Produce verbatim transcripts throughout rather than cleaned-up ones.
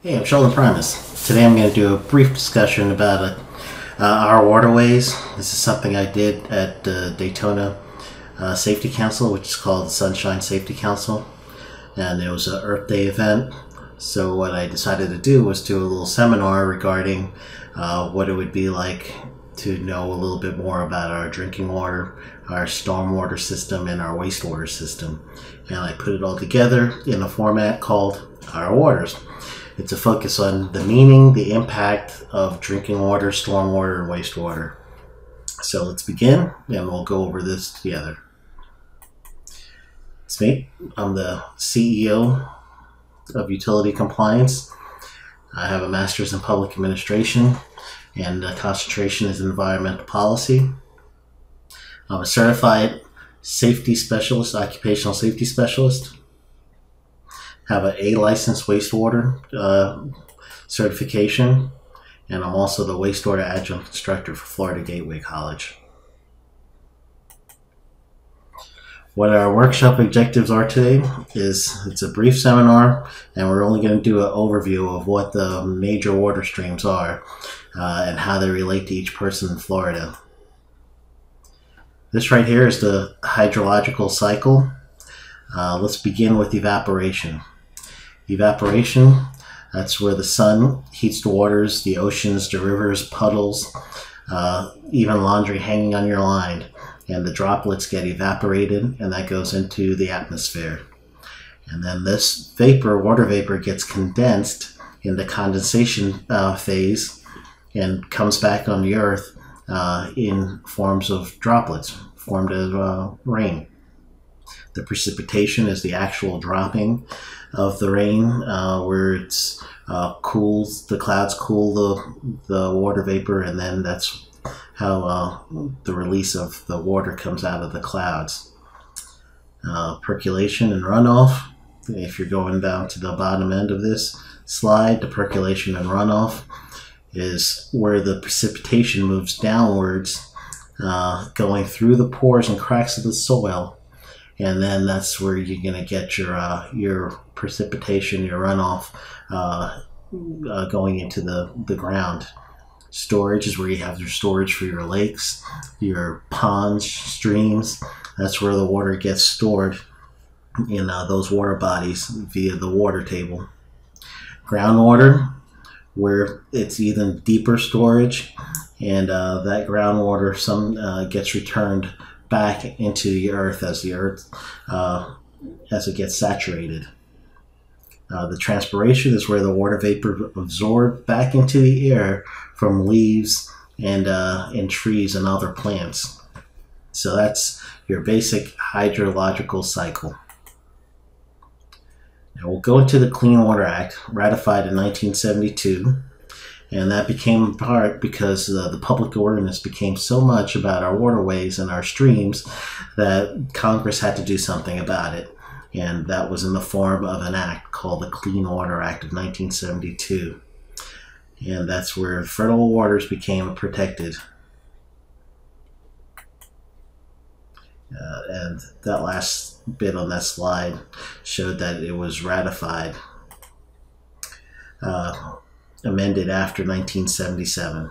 Hey, I'm Sheldon Primus. Today I'm going to do a brief discussion about uh, uh, our waterways. This is something I did at the Daytona uh, Safety Council, which is called the Sunshine Safety Council. And it was an Earth Day event. So what I decided to do was do a little seminar regarding uh, what it would be like to know a little bit more about our drinking water, our stormwater system, and our wastewater system. And I put it all together in a format called Our Waters. It's a focus on the meaning, the impact of drinking water, stormwater, and wastewater. So let's begin, and we'll go over this together. It's me. I'm the C E O of Utility Compliance. I have a master's in public administration, and the concentration is in environmental policy. I'm a certified safety specialist, occupational safety specialist. Have an A licensed wastewater uh, certification, and I'm also the wastewater adjunct instructor for Florida Gateway College. What our workshop objectives are today is it's a brief seminar, and we're only going to do an overview of what the major water streams are uh, and how they relate to each person in Florida. This right here is the hydrological cycle. Uh, let's begin with evaporation. Evaporation, that's where the sun heats the waters, the oceans, the rivers, puddles, uh, even laundry hanging on your line, and the droplets get evaporated, and that goes into the atmosphere. And then this vapor, water vapor, gets condensed in the condensation uh, phase and comes back on the earth uh, in forms of droplets, formed as uh, rain. The precipitation is the actual dropping of the rain, uh, where it's uh, cools, the clouds cool the, the water vapor, and then that's how uh, the release of the water comes out of the clouds. Uh, percolation and runoff. If you're going down to the bottom end of this slide, the percolation and runoff is where the precipitation moves downwards, uh, going through the pores and cracks of the soil. And then that's where you're going to get your uh, your precipitation, your runoff, uh, uh, going into the, the ground. Storage is where you have your storage for your lakes, your ponds, streams. That's where the water gets stored in uh, those water bodies via the water table. Groundwater, where it's even deeper storage, and uh, that groundwater some uh, gets returned back into the earth as the earth uh, as it gets saturated. Uh, the transpiration is where the water vapor absorbed back into the air from leaves and uh, and trees and other plants. So that's your basic hydrological cycle. Now we'll go into the Clean Water Act, ratified in nineteen seventy-two. And that became in part because uh, the public awareness became so much about our waterways and our streams that Congress had to do something about it. And that was in the form of an act called the Clean Water Act of nineteen seventy-two. And that's where fertile waters became protected. Uh, and that last bit on that slide showed that it was ratified. Uh, amended after nineteen seventy-seven.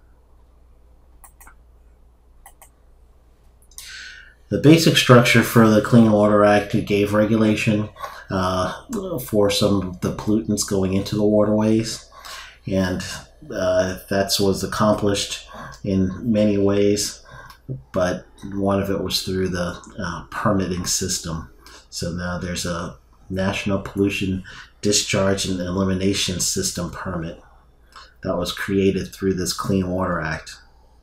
The basic structure for the Clean Water Act, it gave regulation uh, for some of the pollutants going into the waterways, and uh, that was accomplished in many ways, but one of it was through the uh, permitting system. So now there's a National Pollution Discharge and Elimination System permit that was created through this Clean Water Act.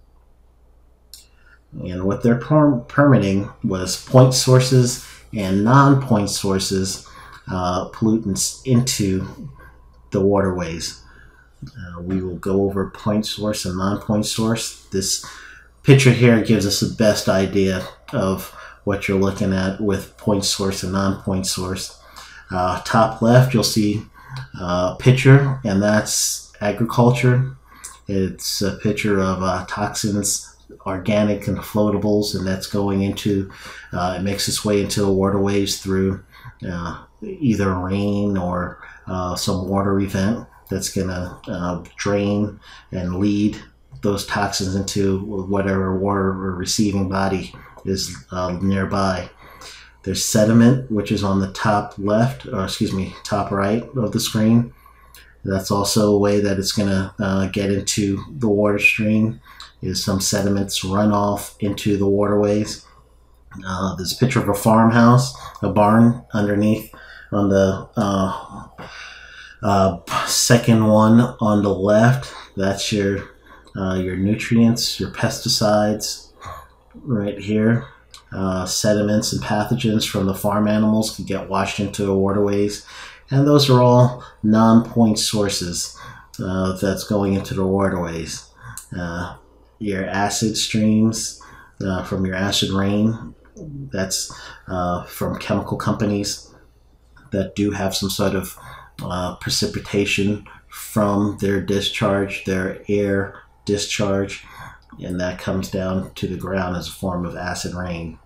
And what they're per permitting was point sources and non-point sources uh, pollutants into the waterways. Uh, we will go over point source and non-point source. This picture here gives us the best idea of what you're looking at with point source and non-point source. Uh, top left, you'll see a picture, and that's agriculture. It's a picture of uh, toxins, organic and floatables, and that's going into, uh, it makes its way into the waterways through uh, either rain or uh, some water event. that's going to uh, drain and lead those toxins into whatever water or receiving body is uh, nearby. There's sediment, which is on the top left, or excuse me, top right of the screen. That's also a way that it's going to uh, get into the water stream, is some sediments run off into the waterways. Uh, there's a picture of a farmhouse, a barn underneath on the uh, uh, second one on the left. That's your uh, your nutrients, your pesticides right here. Uh, sediments and pathogens from the farm animals can get washed into the waterways, and those are all non-point sources uh, that's going into the waterways. Uh, your acid streams uh, from your acid rain, that's uh, from chemical companies that do have some sort of uh, precipitation from their discharge, their air discharge, and that comes down to the ground as a form of acid rain.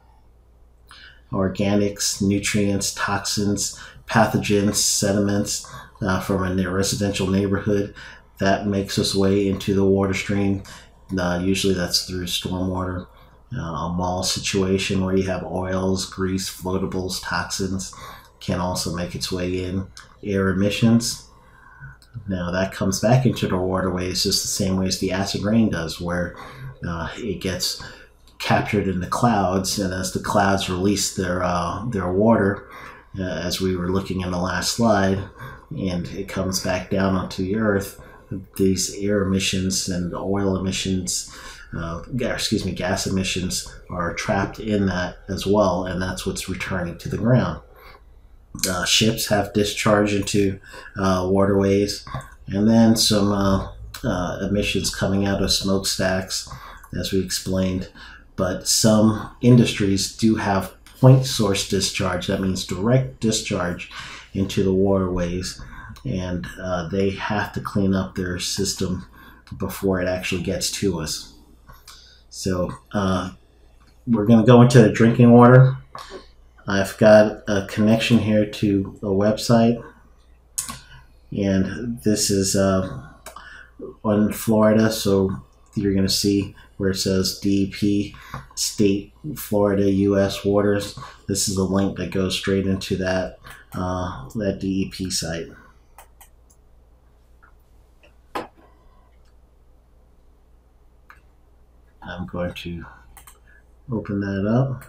Organics, nutrients, toxins, pathogens, sediments uh, from a residential neighborhood, that makes its way into the water stream. Uh, usually that's through stormwater. Uh, a mall situation where you have oils, grease, floatables, toxins can also make its way in. Air emissions. Now that comes back into the waterways just the same way as the acid rain does, where uh, it gets captured in the clouds, and as the clouds release their uh, their water, uh, as we were looking in the last slide, and it comes back down onto the earth, these air emissions and oil emissions, uh, excuse me, gas emissions are trapped in that as well, and that's what's returning to the ground. Uh, ships have discharge into uh, waterways, and then some uh, uh, emissions coming out of smokestacks, as we explained. But some industries do have point source discharge. That means direct discharge into the waterways, and uh, they have to clean up their system before it actually gets to us. So uh, we're going to go into the drinking water. I've got a connection here to a website, and this is uh, on Florida, so you're going to see where it says D E P, State, Florida, U S Waters. This is a link that goes straight into that, uh, that D E P site. I'm going to open that up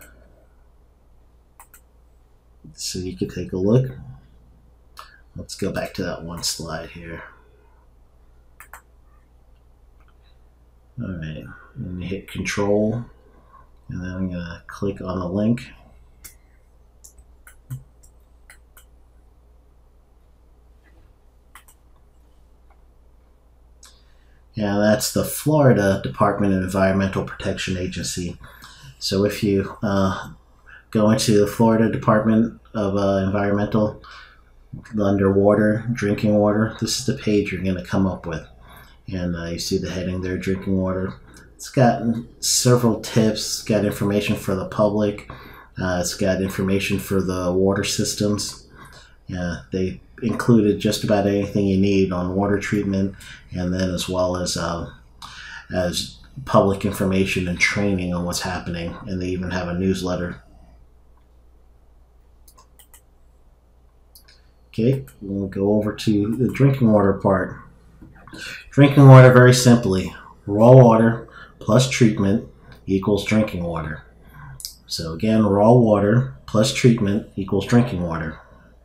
so you can take a look. Let's go back to that one slide here. All right, and you hit Control, and then I'm going to click on the link. Yeah, that's the Florida Department of Environmental Protection Agency. So if you uh, go into the Florida Department of uh, Environmental, underwater, drinking water, this is the page you're going to come up with. And uh, you see the heading there, drinking water. It's got several tips, it's got information for the public, uh, it's got information for the water systems. Yeah, they included just about anything you need on water treatment, and then as well as uh, as public information and training on what's happening, and they even have a newsletter. Okay, we'll go over to the drinking water part. Drinking water, very simply, raw water plus treatment equals drinking water. So again, raw water plus treatment equals drinking water.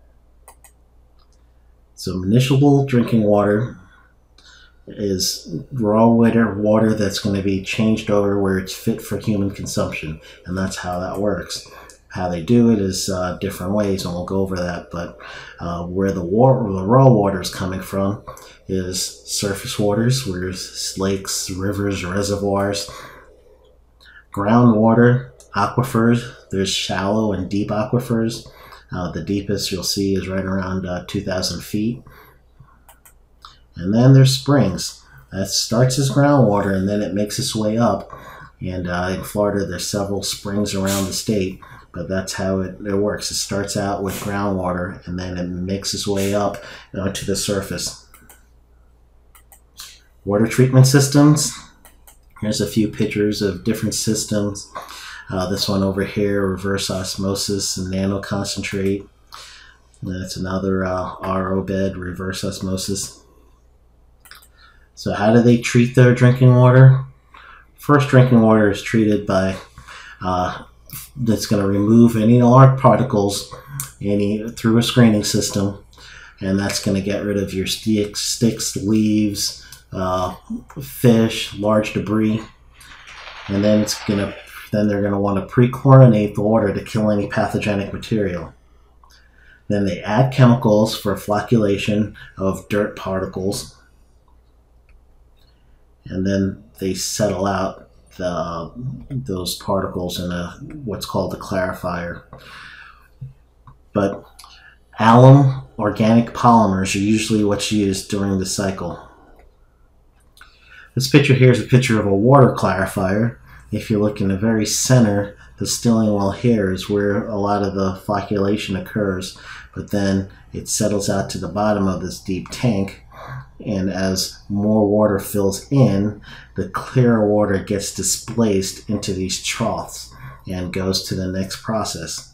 So municipal drinking water is raw water, water that's going to be changed over where it's fit for human consumption, and that's how that works. How they do it is uh, different ways, and we'll go over that. But uh, where the, water, the raw water is coming from is surface waters, where there's lakes, rivers, reservoirs, groundwater, aquifers. There's shallow and deep aquifers. Uh, the deepest you'll see is right around uh, two thousand feet. And then there's springs. That starts as groundwater, and then it makes its way up. And uh, in Florida, there's several springs around the state. But that's how it, it works. It starts out with groundwater, and then it makes its way up uh, to the surface. Water treatment systems. Here's a few pictures of different systems. Uh, this one over here, reverse osmosis and nanoconcentrate. That's another uh, R O bed, reverse osmosis. So how do they treat their drinking water? First, drinking water is treated by, uh, that's going to remove any large particles any through a screening system, and that's going to get rid of your sticks, sticks leaves, uh, fish, large debris, and then it's going to then they're going to want to pre-chlorinate the water to kill any pathogenic material. Then they add chemicals for flocculation of dirt particles, and then they settle out the, those particles in a what's called a clarifier. But alum organic polymers are usually what's used during the cycle. This picture here is a picture of a water clarifier. If you look in the very center, the stilling well here is where a lot of the flocculation occurs, but then it settles out to the bottom of this deep tank, and as more water fills in, the clearer water gets displaced into these troughs and goes to the next process.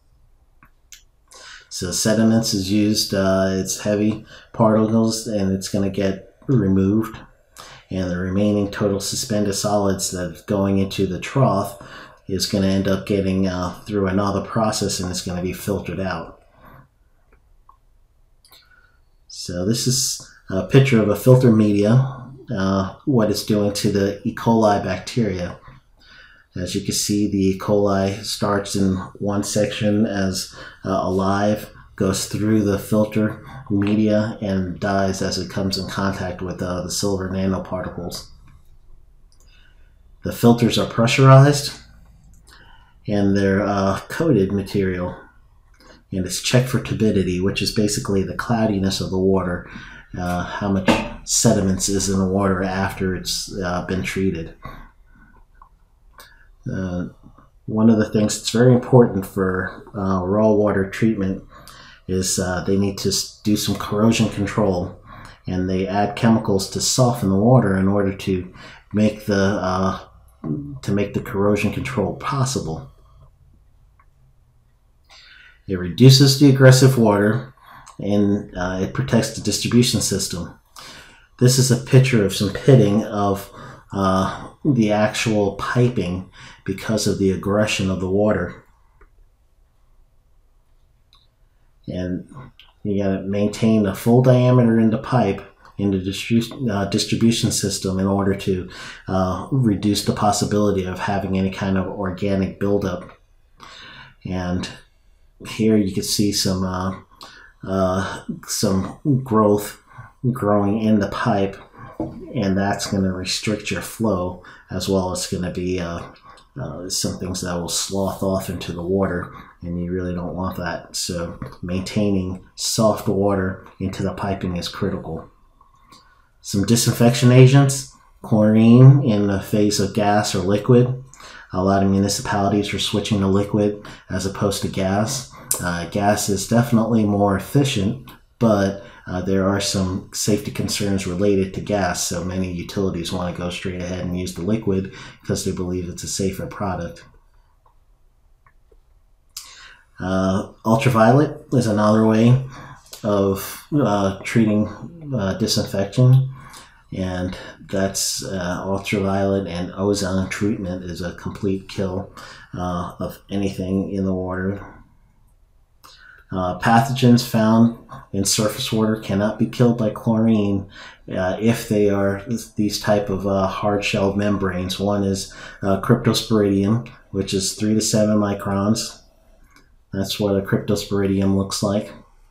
So sediments is used, uh, it's heavy particles, and it's going to get removed. And the remaining total suspended solids that's going into the trough is going to end up getting uh, through another process, and it's going to be filtered out. So this is a picture of a filter media, uh, what it's doing to the E. coli bacteria. As you can see, the E. coli starts in one section as uh, alive, goes through the filter media, and dies as it comes in contact with uh, the silver nanoparticles. The filters are pressurized, and they're uh, coated material, and it's checked for turbidity, which is basically the cloudiness of the water, uh, how much sediments is in the water after it's uh, been treated. Uh, one of the things that's very important for uh, raw water treatment is uh, they need to do some corrosion control, and they add chemicals to soften the water in order to make the uh, to make the corrosion control possible. It reduces the aggressive water, and uh, it protects the distribution system. This is a picture of some pitting of uh, the actual piping because of the aggression of the water. And you got to maintain a full diameter in the pipe in the distri uh, distribution system in order to uh, reduce the possibility of having any kind of organic buildup. And here you can see some uh, uh, some growth growing in the pipe, and that's going to restrict your flow, as well as going to be uh, uh, some things that will slough off into the water, and you really don't want that. So maintaining soft water into the piping is critical. Some disinfection agents: chlorine in the phase of gas or liquid. A lot of municipalities are switching to liquid as opposed to gas. Uh, gas is definitely more efficient, but uh, there are some safety concerns related to gas, so many utilities want to go straight ahead and use the liquid because they believe it's a safer product. Uh, ultraviolet is another way of uh, treating uh, disinfection, and that's uh, ultraviolet and ozone treatment is a complete kill uh, of anything in the water. Uh, pathogens found in surface water cannot be killed by chlorine uh, if they are these type of uh, hard-shelled membranes. One is uh, cryptosporidium, which is three to seven microns. That's what a cryptosporidium looks like.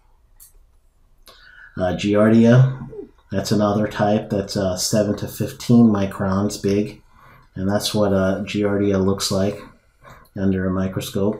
Uh, Giardia, that's another type that's uh, seven to fifteen microns big, and that's what a Giardia looks like under a microscope.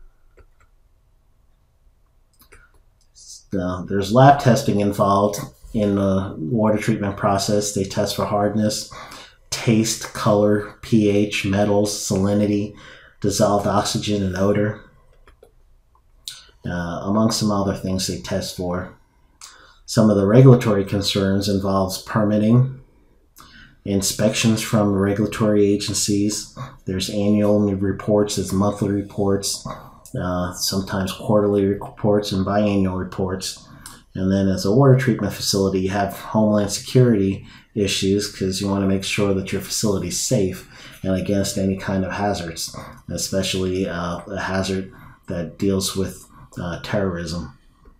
Uh, there's lab testing involved in the water treatment process. They test for hardness, taste, color, pH, metals, salinity, dissolved oxygen, and odor, uh, among some other things they test for. Some of the regulatory concerns involves permitting, inspections from regulatory agencies. There's annual reports, there's monthly reports, uh, sometimes quarterly reports and biannual reports. And then as a water treatment facility, you have homeland security issues because you want to make sure that your facility is safe and against any kind of hazards, especially uh, a hazard that deals with uh, terrorism.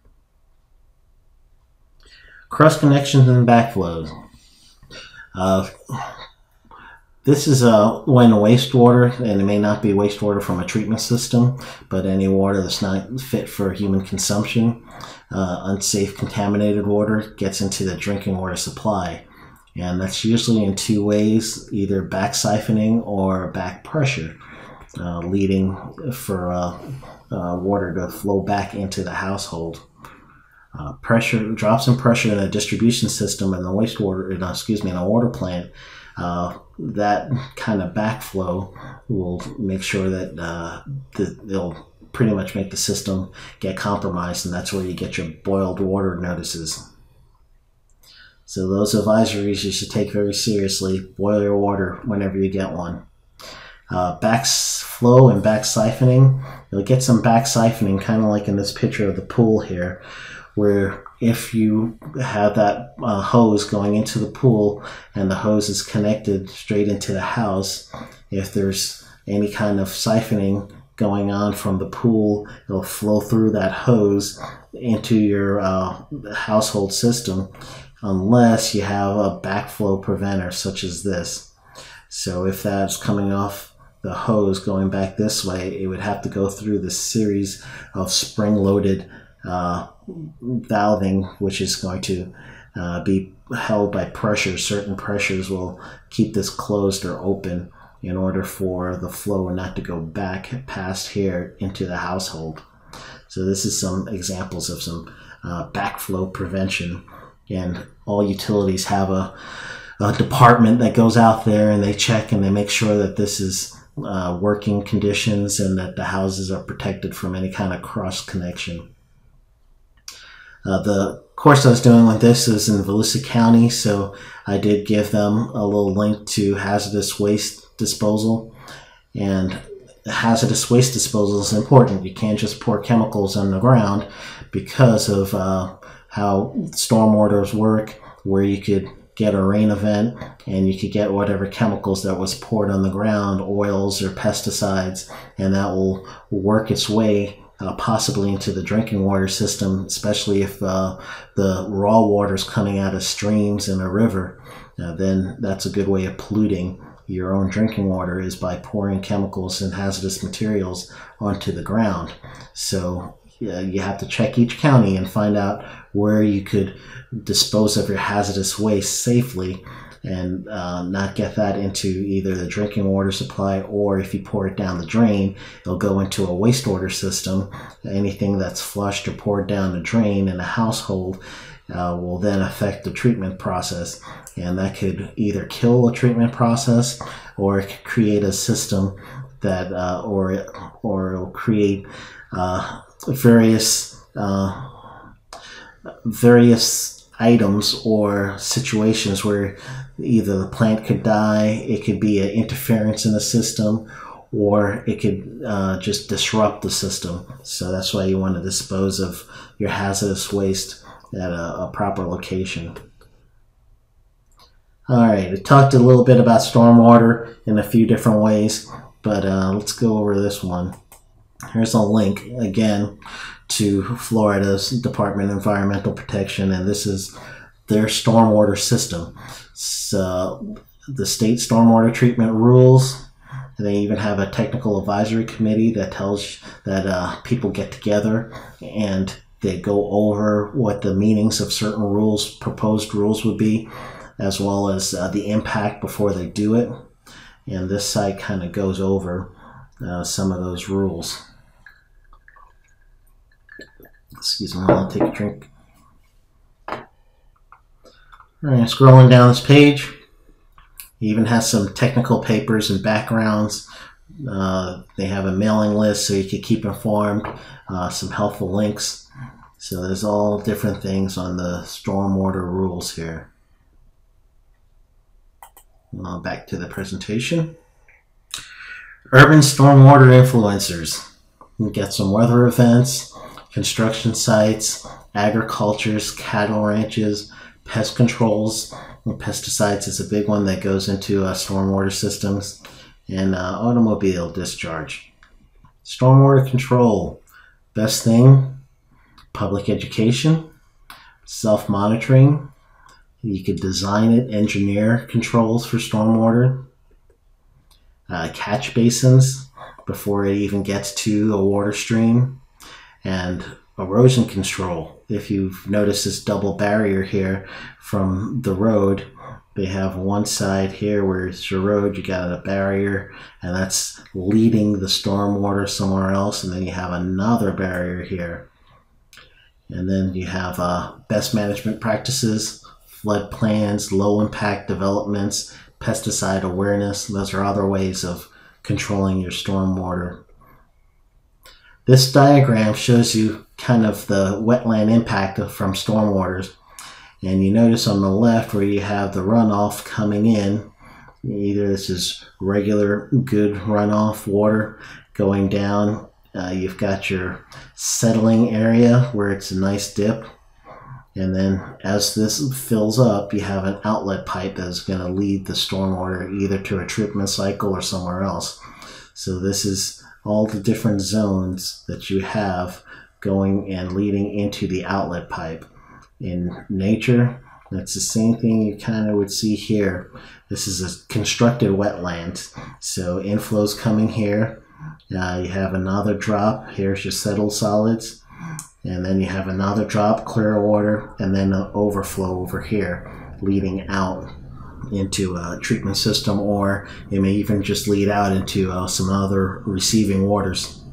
Cross connections and backflows. Uh, this is uh, when wastewater, and it may not be wastewater from a treatment system, but any water that's not fit for human consumption, uh, unsafe contaminated water gets into the drinking water supply. And that's usually in two ways, either back siphoning or back pressure, uh, leading for uh, uh, water to flow back into the household. Uh, pressure drops in pressure in a distribution system in the wastewater, no, excuse me, in a water plant. Uh, that kind of backflow will make sure that uh, the, they'll pretty much make the system get compromised, and that's where you get your boiled water notices. So those advisories you should take very seriously. Boil your water whenever you get one. Uh, backflow and back siphoning. You'll get some back siphoning, kind of like in this picture of the pool here, where if you have that uh, hose going into the pool and the hose is connected straight into the house, if there's any kind of siphoning going on from the pool, it'll flow through that hose into your uh, household system, unless you have a backflow preventer such as this. So if that's coming off the hose going back this way, it would have to go through this series of spring-loaded uh, valving, which is going to uh, be held by pressure. Certain pressures will keep this closed or open in order for the flow not to go back past here into the household. So this is some examples of some uh, backflow prevention. And all utilities have a, a department that goes out there and they check and they make sure that this is uh, working conditions and that the houses are protected from any kind of cross connection. Uh, the course I was doing with this is in Volusia County, so I did give them a little link to hazardous waste disposal. And hazardous waste disposal is important. You can't just pour chemicals on the ground because of uh, how stormwaters work, where you could get a rain event and you could get whatever chemicals that was poured on the ground, oils or pesticides, and that will work its way uh, possibly into the drinking water system, especially if uh, the raw water is coming out of streams and a river. Uh, then that's a good way of polluting your own drinking water, is by pouring chemicals and hazardous materials onto the ground. So uh, you have to check each county and find out where you could dispose of your hazardous waste safely and uh, not get that into either the drinking water supply, or if you pour it down the drain, it'll go into a wastewater system. Anything that's flushed or poured down the drain in a household uh, will then affect the treatment process, and that could either kill the treatment process, or it could create a system that uh, or or it'll create uh, various uh, various items or situations where either the plant could die, it could be an interference in the system, or it could uh, just disrupt the system. So that's why you want to dispose of your hazardous waste at a, a proper location. Alright, I talked a little bit about stormwater in a few different ways, but uh, let's go over this one. Here's a link again to Florida's Department of Environmental Protection, and this is their stormwater system. So the state stormwater treatment rules, they even have a technical advisory committee that tells that uh, people get together and they go over what the meanings of certain rules, proposed rules would be, as well as uh, the impact before they do it. And this site kind of goes over uh, some of those rules. Excuse me, I'll take a drink. Alright, scrolling down this page, it even has some technical papers and backgrounds. Uh, they have a mailing list so you can keep informed, uh, some helpful links. So there's all different things on the stormwater rules here. Uh, back to the presentation. Urban stormwater influencers. We get some weather events, construction sites, agricultures, cattle ranches, pest controls. And pesticides is a big one that goes into uh, stormwater systems, and uh, automobile discharge. Stormwater control. Best thing, public education, self-monitoring. You could design it, engineer controls for stormwater. Uh, catch basins before it even gets to a water stream, and erosion control. If you've noticed this double barrier here from the road, they have one side here where it's your road, you got a barrier, and that's leading the stormwater somewhere else, and then you have another barrier here. And then you have uh, best management practices, flood plans, low impact developments, pesticide awareness. Those are other ways of controlling your stormwater. This diagram shows you kind of the wetland impact from stormwaters. And you notice on the left where you have the runoff coming in, either this is regular good runoff water going down. Uh, you've got your settling area where it's a nice dip. And then as this fills up, you have an outlet pipe that's going to lead the stormwater either to a treatment cycle or somewhere else. So this is all the different zones that you have going and leading into the outlet pipe. In nature, that's the same thing you kind of would see here. This is a constructed wetland. So inflow's coming here. Uh, you have another drop. Here's your settled solids. And then you have another drop, clear water, and then an overflow over here, leading out into a treatment system, or it may even just lead out into uh, some other receiving waters.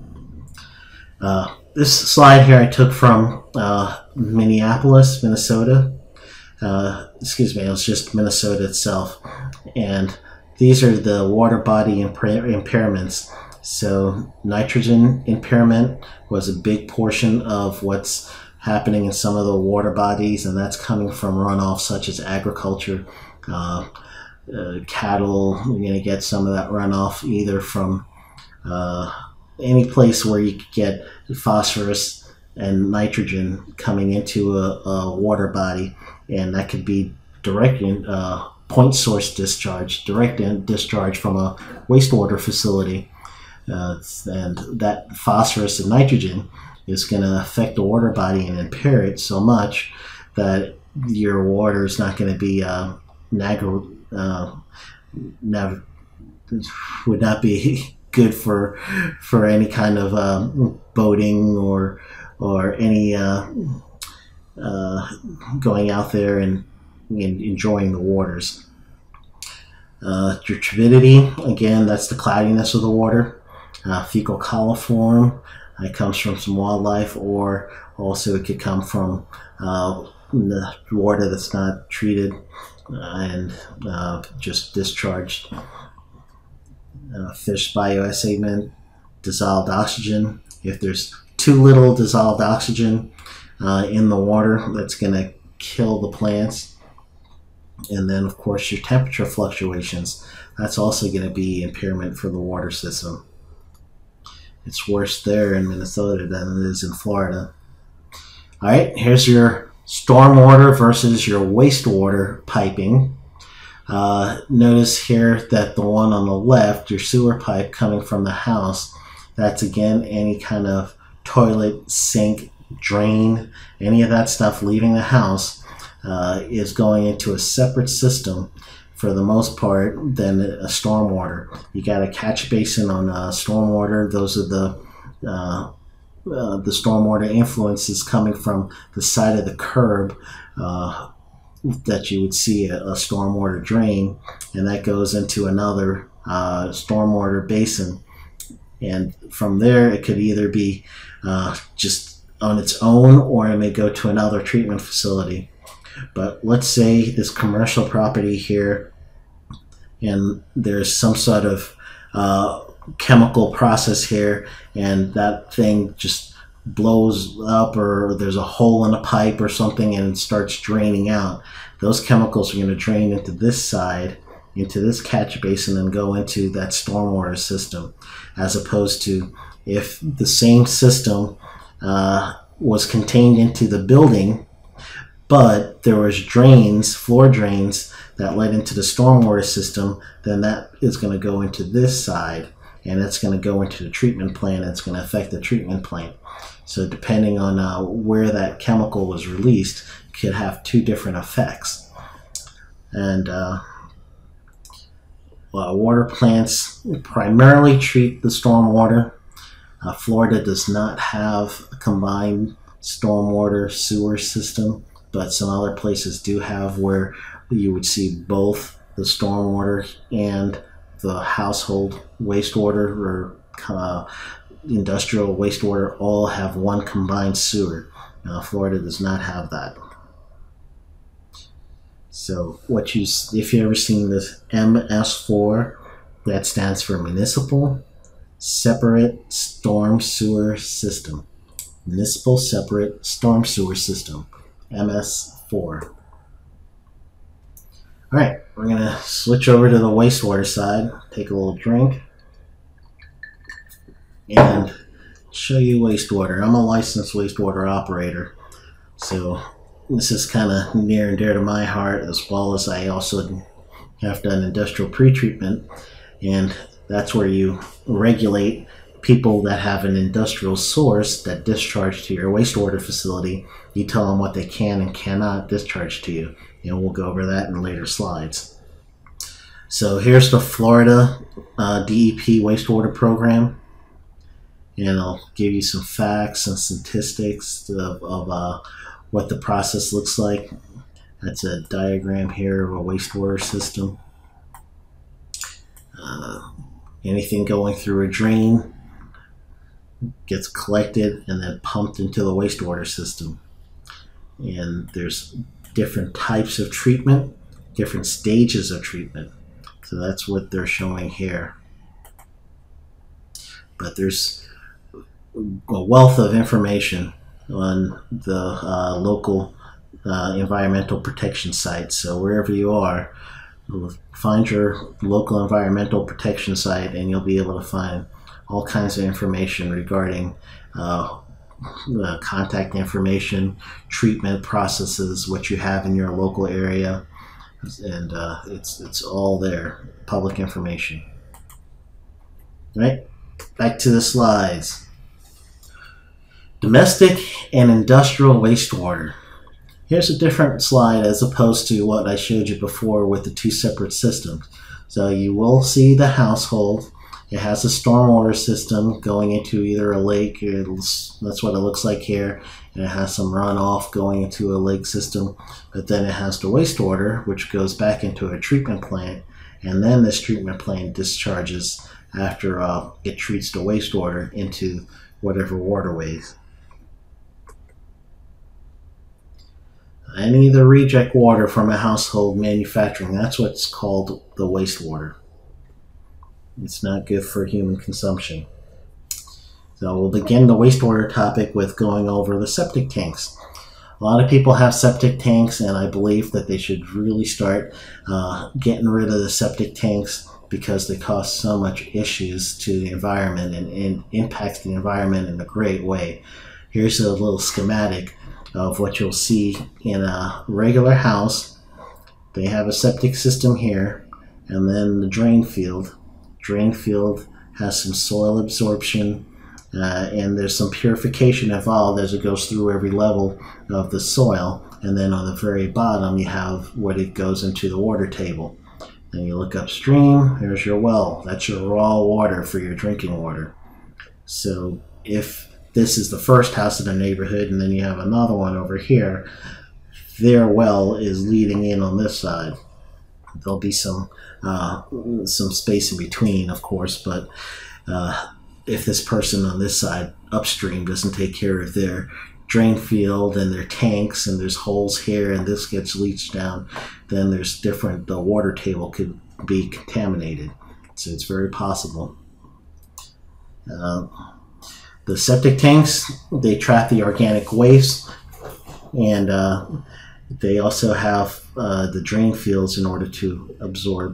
Uh, this slide here I took from uh, Minneapolis, Minnesota. Uh, excuse me, it was just Minnesota itself. And these are the water body impair impairments. So nitrogen impairment was a big portion of what's happening in some of the water bodies, and that's coming from runoff such as agriculture, uh, uh, cattle. You're going to get some of that runoff either from uh, any place where you could get phosphorus and nitrogen coming into a, a water body, and that could be direct in, uh, point source discharge, direct in discharge from a wastewater facility. Uh, and that phosphorus and nitrogen is going to affect the water body and impair it so much that your water is not going to be uh, nag- uh, nav- would not be good for for any kind of uh, boating or or any uh, uh, going out there and, and enjoying the waters. Uh, your turbidity, again, that's the cloudiness of the water. Uh, fecal coliform, it comes from some wildlife, or also it could come from uh, the water that's not treated uh, and uh, just discharged. Uh, fish bioassayment, dissolved oxygen. If there's too little dissolved oxygen uh, in the water, that's going to kill the plants. And then, of course, your temperature fluctuations. That's also going to be impairment for the water system. It's worse there in Minnesota than it is in Florida. All right, here's your stormwater versus your wastewater piping. Uh, notice here that the one on the left, your sewer pipe coming from the house, that's again any kind of toilet, sink, drain, any of that stuff leaving the house uh, is going into a separate system for the most part than a stormwater. You got a catch basin on uh, stormwater. Those are the uh, uh, the stormwater influences coming from the side of the curb uh, that you would see a, a stormwater drain, and that goes into another uh, stormwater basin. And from there, it could either be uh, just on its own, or it may go to another treatment facility. But let's say this commercial property here, and there's some sort of uh, chemical process here, and that thing just blows up, or there's a hole in a pipe or something and it starts draining out. Those chemicals are going to drain into this side into this catch basin and go into that stormwater system, as opposed to if the same system uh, was contained into the building, but there was drains, floor drains that led into the stormwater system, then that is going to go into this side, and it's going to go into the treatment plant, and it's going to affect the treatment plant. So depending on uh, where that chemical was released, it could have two different effects. And uh, well, water plants primarily treat the stormwater. Uh, Florida does not have a combined stormwater sewer system, but some other places do have, where you would see both the stormwater and the household wastewater or uh, industrial wastewater all have one combined sewer. Now, Florida does not have that. So what you, if you ever seen this M S four, that stands for Municipal Separate Storm Sewer System. Municipal Separate Storm Sewer System, M S four. All right, we're going to switch over to the wastewater side, take a little drink, and show you wastewater. I'm a licensed wastewater operator, so this is kind of near and dear to my heart, as well as I also have done industrial pretreatment, and that's where you regulate people that have an industrial source that discharge to your wastewater facility. You tell them what they can and cannot discharge to you, and we'll go over that in later slides. So here's the Florida uh, D E P wastewater program, and I'll give you some facts and statistics of, of uh, what the process looks like. That's a diagram here of a wastewater system. Uh, anything going through a drain gets collected and then pumped into the wastewater system. And there's different types of treatment, different stages of treatment. So that's what they're showing here. But there's a wealth of information on the uh, local uh, environmental protection sites. So wherever you are, find your local environmental protection site, and you'll be able to find all kinds of information regarding uh, uh, contact information, treatment processes, what you have in your local area, and uh, it's it's all there, public information. All right, back to the slides. Domestic and industrial wastewater. Here's a different slide as opposed to what I showed you before with the two separate systems. So you will see the household. It has a stormwater system going into either a lake, that's what it looks like here, and it has some runoff going into a lake system, but then it has the wastewater, which goes back into a treatment plant, and then this treatment plant discharges after uh, it treats the wastewater into whatever waterways. Any of the reject water from a household manufacturing, that's what's called the wastewater. It's not good for human consumption. So we'll begin the wastewater topic with going over the septic tanks. A lot of people have septic tanks, and I believe that they should really start uh, getting rid of the septic tanks, because they cause so much issues to the environment and, and impact the environment in a great way. Here's a little schematic of what you'll see in a regular house. They have a septic system here, and then the drain field. Drain field has some soil absorption, uh, and there's some purification involved as it goes through every level of the soil. And then on the very bottom, you have what it goes into the water table. Then you look upstream, there's your well. That's your raw water for your drinking water. So if this is the first house in the neighborhood, and then you have another one over here, their well is leading in on this side. There'll be some uh, some space in between, of course, but uh, if this person on this side upstream doesn't take care of their drain field and their tanks, and there's holes here and this gets leached down, then there's different, the water table could be contaminated. So it's very possible. Uh, the septic tanks, they trap the organic waste, and uh, they also have uh, the drain fields in order to absorb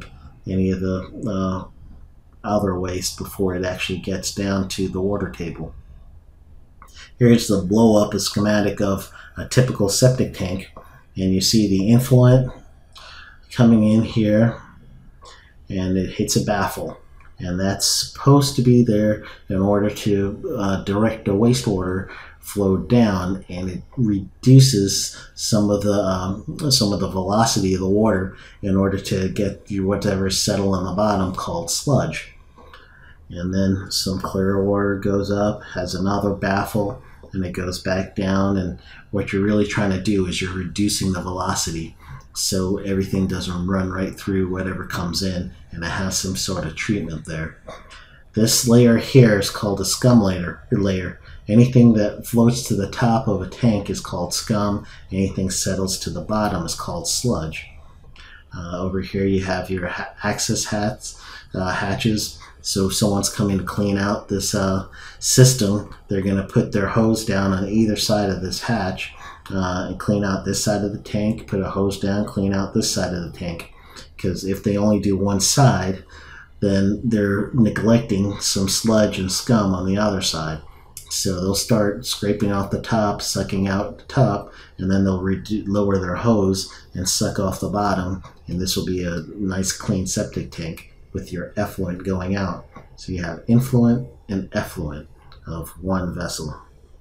any of the uh, other waste before it actually gets down to the water table. Here's the blow up, a schematic of a typical septic tank, and you see the influent coming in here, and it hits a baffle, and that's supposed to be there in order to uh, direct the wastewater flow down, and it reduces some of the um, some of the velocity of the water in order to get you whatever settle on the bottom called sludge. And then some clear water goes up, has another baffle, and it goes back down, and what you're really trying to do is you're reducing the velocity so everything doesn't run right through whatever comes in, and it has some sort of treatment there. This layer here is called a scum layer. layer. Anything that floats to the top of a tank is called scum. Anything settles to the bottom is called sludge. Uh, over here you have your ha access hats, uh, hatches. So if someone's coming to clean out this uh, system, they're going to put their hose down on either side of this hatch uh, and clean out this side of the tank, put a hose down, clean out this side of the tank. Because if they only do one side, then they're neglecting some sludge and scum on the other side. So they'll start scraping off the top, sucking out the top, and then they'll lower their hose and suck off the bottom, and this will be a nice clean septic tank with your effluent going out. So you have influent and effluent of one vessel.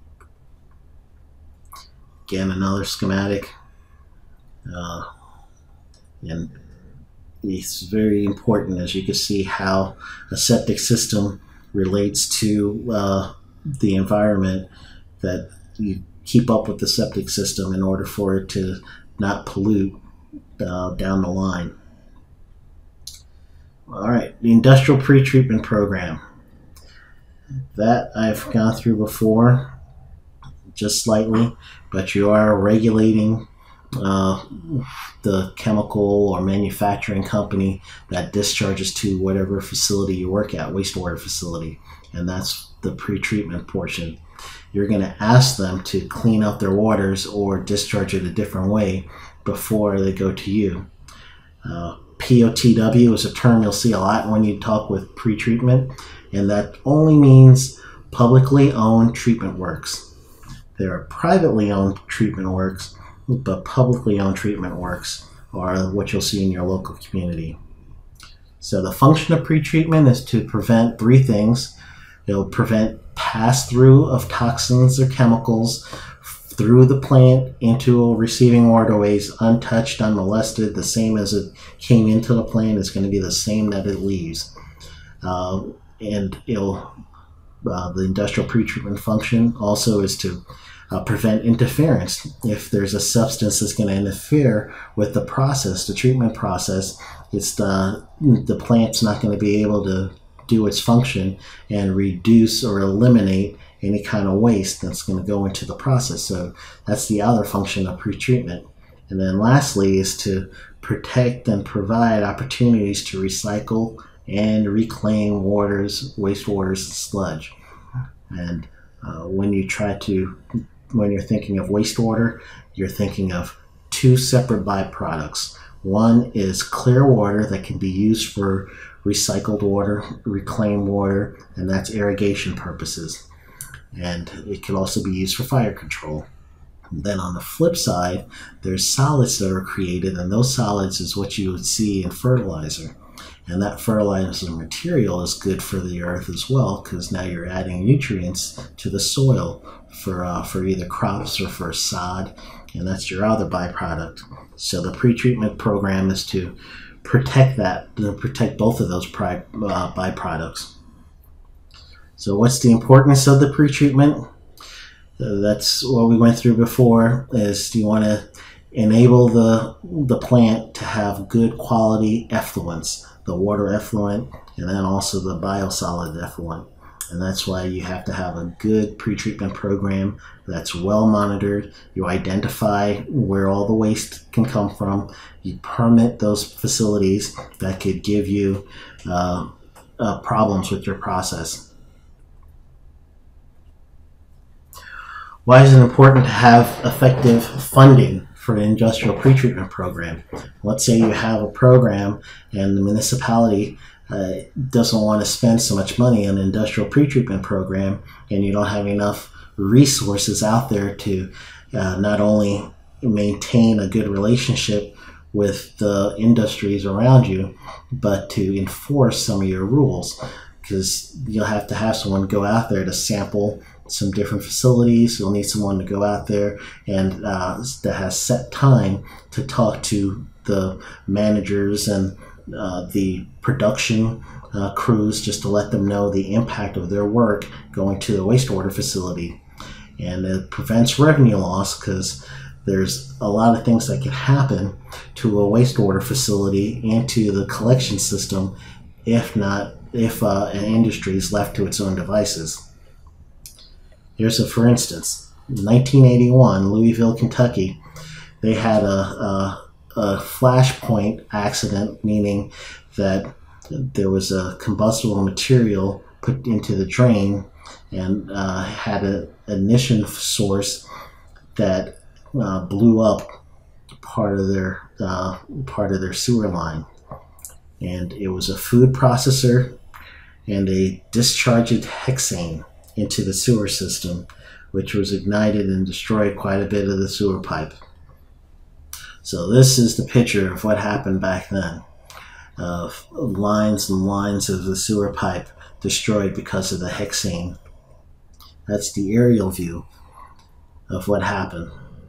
Again, another schematic, uh, and it's very important, as you can see, how a septic system relates to uh, the environment, that you keep up with the septic system in order for it to not pollute uh, down the line. All right, the industrial pretreatment program. That I've gone through before, just slightly, but you are regulating uh, the chemical or manufacturing company that discharges to whatever facility you work at, wastewater facility, and that's the pretreatment portion. You're going to ask them to clean up their waters or discharge it a different way before they go to you. Uh, P O T W is a term you'll see a lot when you talk with pretreatment, and that only means publicly owned treatment works. There are privately owned treatment works, but publicly owned treatment works are what you'll see in your local community. So the function of pretreatment is to prevent three things. It'll prevent pass-through of toxins or chemicals through the plant into receiving waterways untouched, unmolested. The same as it came into the plant is going to be the same that it leaves. Uh, and it'll, uh, the industrial pretreatment function also is to uh, prevent interference. If there's a substance that's going to interfere with the process, the treatment process, it's the, the plant's not going to be able to do its function and reduce or eliminate any kind of waste that's going to go into the process. So that's the other function of pretreatment. And then lastly is to protect and provide opportunities to recycle and reclaim waters, wastewaters, and sludge. And uh, when you try to, when you're thinking of wastewater, you're thinking of two separate byproducts. One is clear water that can be used for recycled water, reclaimed water, and that's irrigation purposes. And it can also be used for fire control. And then on the flip side, there's solids that are created, and those solids is what you would see in fertilizer. And that fertilizer material is good for the earth as well, because now you're adding nutrients to the soil for, uh, for either crops or for sod, and that's your other byproduct. So the pretreatment program is to protect that, to protect both of those uh, byproducts. So what's the importance of the pretreatment? Uh, that's what we went through before, is you want to enable the, the plant to have good quality effluents, the water effluent, and then also the biosolid effluent. And that's why you have to have a good pretreatment program that's well monitored. You identify where all the waste can come from. You permit those facilities that could give you uh, uh, problems with your process. Why is it important to have effective funding for an industrial pretreatment program. Let's say you have a program and the municipality uh, doesn't want to spend so much money on an industrial pretreatment program, and you don't have enough resources out there to uh, not only maintain a good relationship with the industries around you, but to enforce some of your rules, because you'll have to have someone go out there to sample some different facilities. You'll need someone to go out there and uh, that has set time to talk to the managers and uh, the production uh, crews, just to let them know the impact of their work going to the wastewater facility. And it prevents revenue loss, because there's a lot of things that can happen to a wastewater facility and to the collection system if not if uh, an industry is left to its own devices. Here's a for instance. In nineteen eighty-one, Louisville, Kentucky, they had a, a, a flashpoint accident, meaning that there was a combustible material put into the drain and uh, had an ignition source that uh, blew up part of their uh, part of their sewer line. And it was a food processor, and they discharged hexane into the sewer system, which was ignited and destroyed quite a bit of the sewer pipe. So this is the picture of what happened back then, of lines and lines of the sewer pipe destroyed because of the hexane. That's the aerial view of what happened.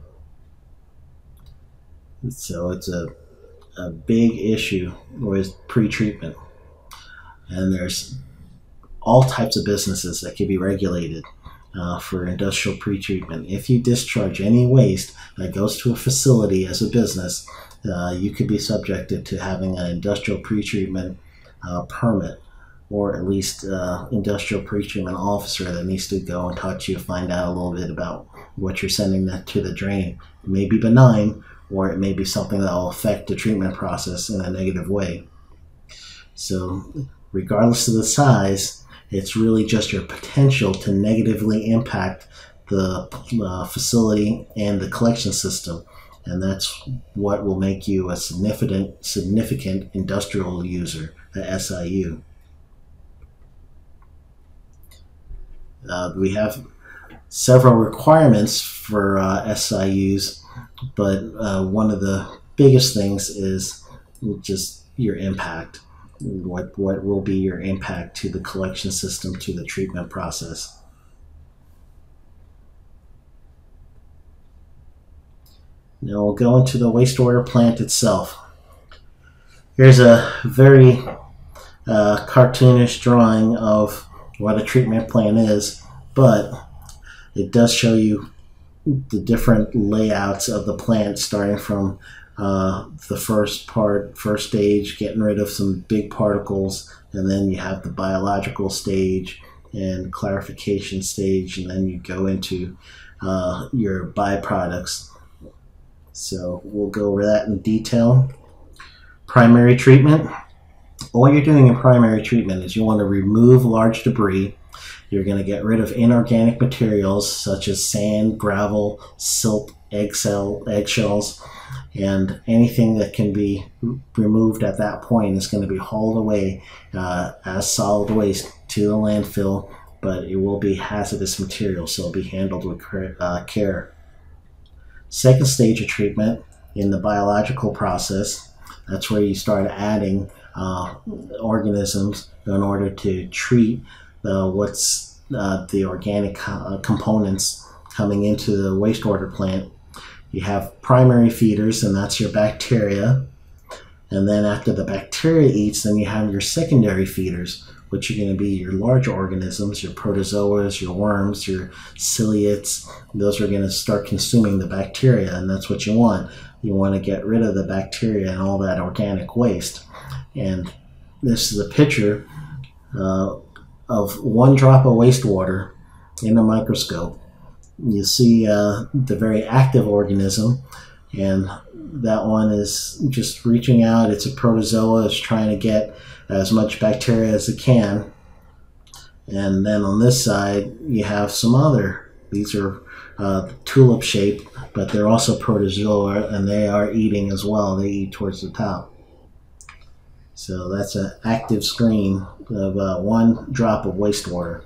So it's a, a big issue with pre-treatment, and there's all types of businesses that can be regulated uh, for industrial pretreatment. If you discharge any waste that goes to a facility as a business, uh, you could be subjected to having an industrial pretreatment uh, permit, or at least uh, industrial pretreatment officer that needs to go and talk to you, find out a little bit about what you're sending that to the drain. It may be benign, or it may be something that will affect the treatment process in a negative way. So regardless of the size, it's really just your potential to negatively impact the uh, facility and the collection system. And that's what will make you a significant, significant industrial user, a S I U. Uh, we have several requirements for uh, S I Us, but uh, one of the biggest things is just your impact. What, what will be your impact to the collection system, to the treatment process. Now we'll go into the wastewater plant itself. Here's a very uh, cartoonish drawing of what a treatment plant is, but it does show you the different layouts of the plant, starting from uh, the first part, first stage, getting rid of some big particles, and then you have the biological stage and clarification stage, and then you go into uh, your byproducts. So we'll go over that in detail. Primary treatment. All you're doing in primary treatment is you want to remove large debris. You're going to get rid of inorganic materials such as sand, gravel, silt, eggshell, eggshells, and anything that can be removed at that point is going to be hauled away uh, as solid waste to the landfill, but it will be hazardous material, so it'll be handled with uh, care. Second stage of treatment in the biological process, that's where you start adding uh, organisms in order to treat uh, what's uh, the organic co components coming into the wastewater plant. You have primary feeders, and that's your bacteria. And then after the bacteria eats, then you have your secondary feeders, which are going to be your larger organisms, your protozoas, your worms, your ciliates. Those are going to start consuming the bacteria, and that's what you want. You want to get rid of the bacteria and all that organic waste. And this is a picture uh, of one drop of wastewater in a microscope. You see uh, the very active organism, and that one is just reaching out. It's a protozoa. It's trying to get as much bacteria as it can. And then on this side, you have some other These are uh, tulip shape, but they're also protozoa, and they are eating as well. They eat towards the top. So that's an active screen of uh, one drop of wastewater.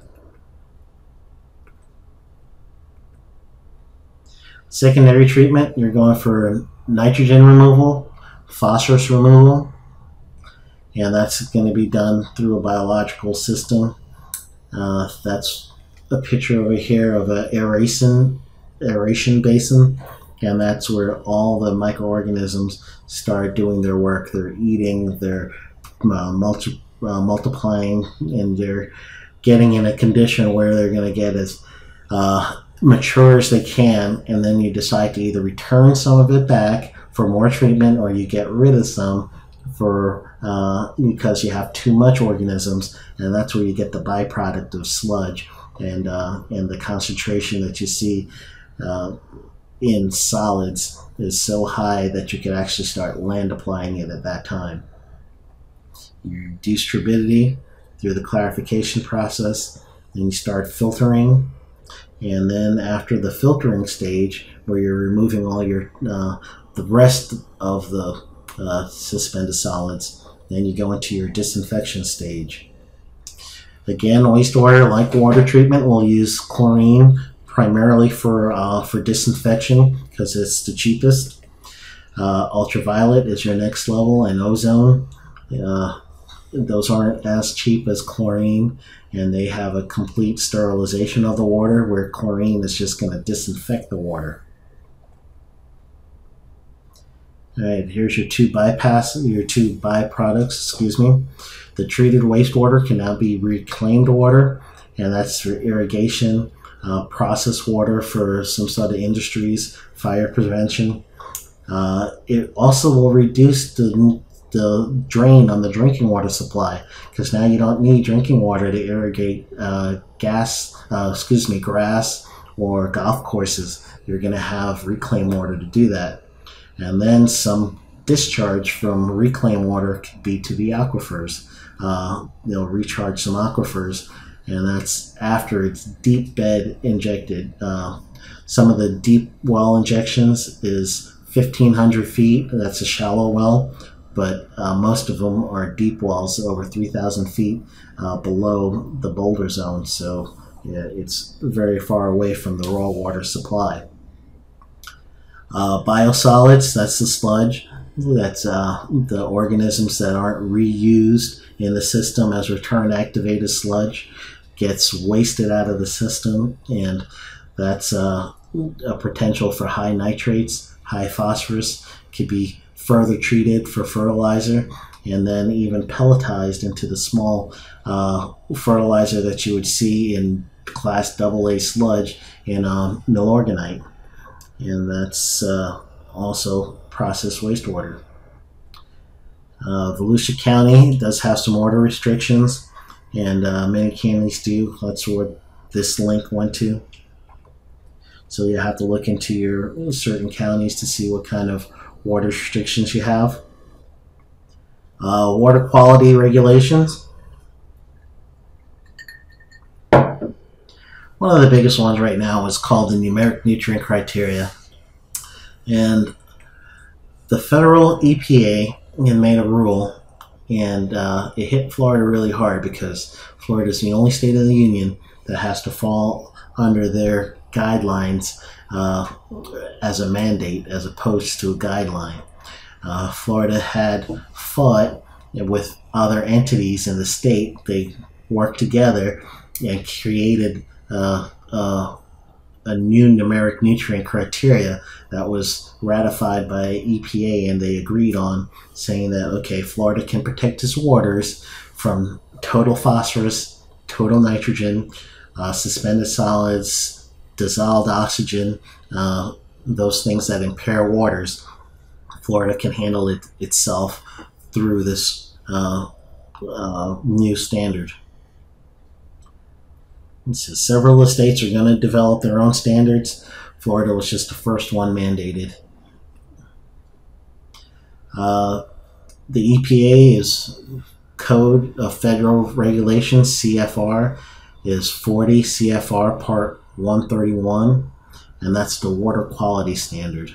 Secondary treatment, you're going for nitrogen removal, phosphorus removal, and that's going to be done through a biological system. Uh, that's a picture over here of an aeration, aeration basin, and that's where all the microorganisms start doing their work. They're eating, they're uh, multi uh, multiplying, and they're getting in a condition where they're going to get as uh, mature as they can, and then you decide to either return some of it back for more treatment, or you get rid of some for uh, because you have too much organisms, and that's where you get the byproduct of sludge, and uh, and the concentration that you see uh, in solids is so high that you can actually start land applying it at that time. You reduce turbidity through the clarification process, and you start filtering. And then after the filtering stage, where you're removing all your uh, the rest of the uh, suspended solids, then you go into your disinfection stage. Again, wastewater, like water treatment, will use chlorine primarily for uh, for disinfection because it's the cheapest. Uh, ultraviolet is your next level, and ozone. Uh, those aren't as cheap as chlorine, and they have a complete sterilization of the water, where chlorine is just going to disinfect the water. All right, here's your two bypass, your two byproducts, excuse me. The treated wastewater can now be reclaimed water, and that's for irrigation, uh, processed water for some sort of industries, fire prevention. Uh, it also will reduce the the drain on the drinking water supply, because now you don't need drinking water to irrigate uh, gas, uh, excuse me, grass or golf courses. You're going to have reclaimed water to do that. And then some discharge from reclaimed water could be to the aquifers. Uh, they'll recharge some aquifers, and that's after it's deep bed injected. Uh, some of the deep well injections is fifteen hundred feet. That's a shallow well. But uh, most of them are deep wells over three thousand feet uh, below the boulder zone, so yeah, it's very far away from the raw water supply. Uh, biosolids, that's the sludge. That's uh, the organisms that aren't reused in the system as return activated sludge, gets wasted out of the system, and that's uh, a potential for high nitrates, high phosphorus, could be further treated for fertilizer, and then even pelletized into the small uh, fertilizer that you would see in class double A sludge in um, milorganite, and that's uh, also processed wastewater. Uh, Volusia County does have some water restrictions, and uh, many counties do. That's what this link went to. So you have to look into your certain counties to see what kind of water restrictions you have. Uh, water quality regulations. One of the biggest ones right now is called the numeric nutrient criteria. And the federal E P A made a rule, and uh, it hit Florida really hard, because Florida is the only state of the union that has to fall under their guidelines uh, as a mandate as opposed to a guideline. Uh, Florida had fought with other entities in the state. They worked together and created uh, uh, a new numeric nutrient criteria that was ratified by E P A, and they agreed on, saying that, okay, Florida can protect its waters from total phosphorus, total nitrogen, uh, suspended solids, dissolved oxygen, uh, those things that impair waters. Florida can handle it itself through this uh, uh, new standard. So several of the states are going to develop their own standards. Florida was just the first one mandated. Uh, the E P A is Code of Federal Regulations, C F R, is forty C F R Part one thirty-one, and that's the water quality standard.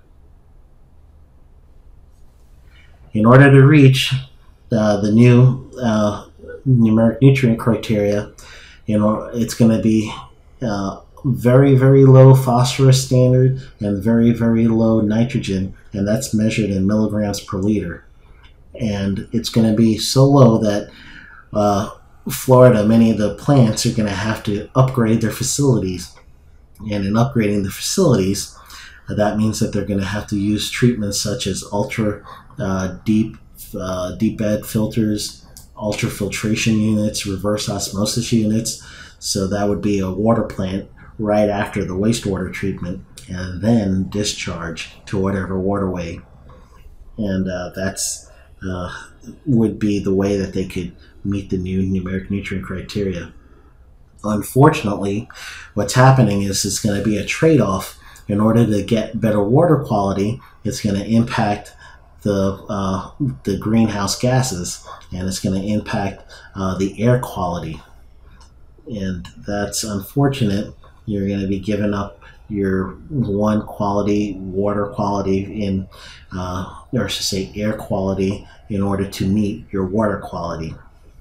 In order to reach uh, the new uh, numeric nutrient criteria, you know, it's going to be uh, very, very low phosphorus standard and very, very low nitrogen, and that's measured in milligrams per liter. And it's going to be so low that uh, Florida, many of the plants are going to have to upgrade their facilities. And in upgrading the facilities, uh, that means that they're going to have to use treatments such as ultra uh, deep uh, deep bed filters, ultrafiltration units, reverse osmosis units. So that would be a water plant right after the wastewater treatment, and then discharge to whatever waterway. And uh, that's uh, would be the way that they could meet the new numeric nutrient criteria. Unfortunately, what's happening is it's going to be a trade-off. In order to get better water quality, it's going to impact the uh, the greenhouse gases, and it's going to impact uh, the air quality. And that's unfortunate. You're going to be giving up your one quality, water quality, in, uh, or I should say air quality, in order to meet your water quality.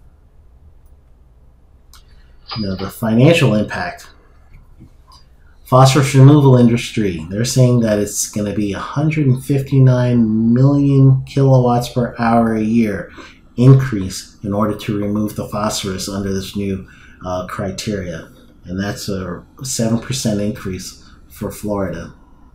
Now, the financial impact. Phosphorus removal industry, they're saying that it's going to be one hundred fifty-nine million kilowatts per hour a year increase in order to remove the phosphorus under this new uh, criteria. And that's a seven percent increase for Florida.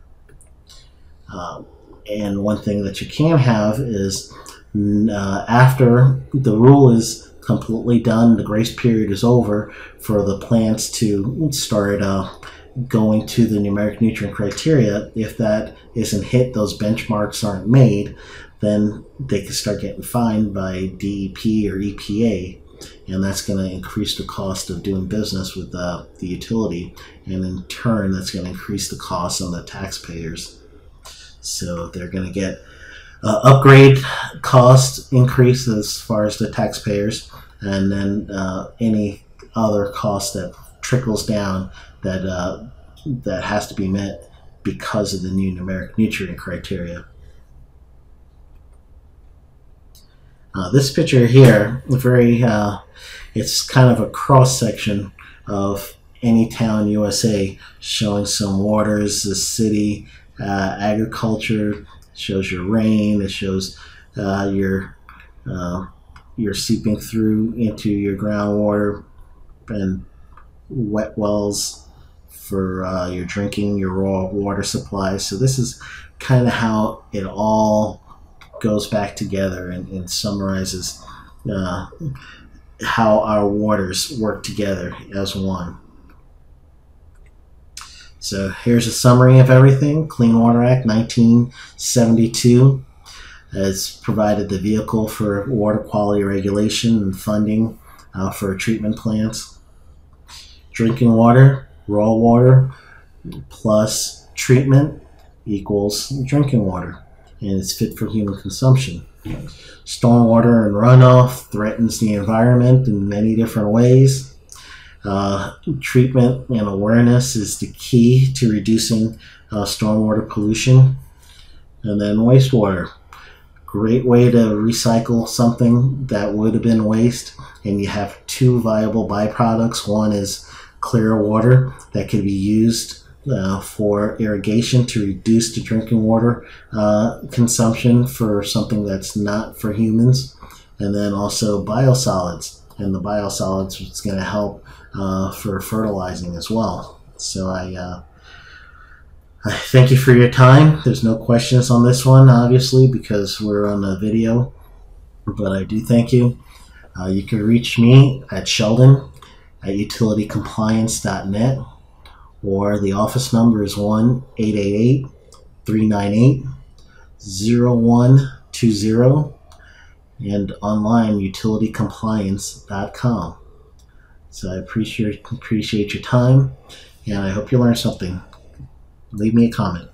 Uh, and one thing that you can have is uh, after the rule is completely done, the grace period is over for the plants to start uh, going to the numeric nutrient criteria. If that isn't hit, those benchmarks aren't made, then they can start getting fined by D E P or E P A, and that's going to increase the cost of doing business with uh, the utility, and in turn that's going to increase the cost on the taxpayers. So they're going to get uh, upgrade cost increase as far as the taxpayers, and then uh, any other cost that trickles down that uh, that has to be met because of the new numeric nutrient criteria. Uh, this picture here, very, uh, it's kind of a cross section of any town U S A, showing some waters, the city, uh, agriculture. Shows your rain. It shows uh, your uh, your seeping through into your groundwater, and wet wells for uh, your drinking, your raw water supply. So this is kind of how it all goes back together, and, and summarizes uh, how our waters work together as one. So here's a summary of everything. Clean Water Act nineteen seventy-two has provided the vehicle for water quality regulation and funding uh, for treatment plants. Drinking water, raw water, plus treatment equals drinking water, and it's fit for human consumption. Stormwater and runoff threatens the environment in many different ways. Uh, treatment and awareness is the key to reducing uh, stormwater pollution. And then wastewater, great way to recycle something that would have been waste, and you have two viable byproducts. One is clear water that can be used uh, for irrigation to reduce the drinking water uh, consumption for something that's not for humans, and then also biosolids, and the biosolids is going to help uh, for fertilizing as well. So I, uh, I thank you for your time. There's no questions on this one, obviously, because we're on a video, but I do thank you. Uh, you can reach me at Sheldon at utility compliance dot net, or the office number is one eight eight eight, three nine eight, zero one two zero, and online utility compliance dot com. So I appreciate appreciate your time, and I hope you learned something. Leave me a comment.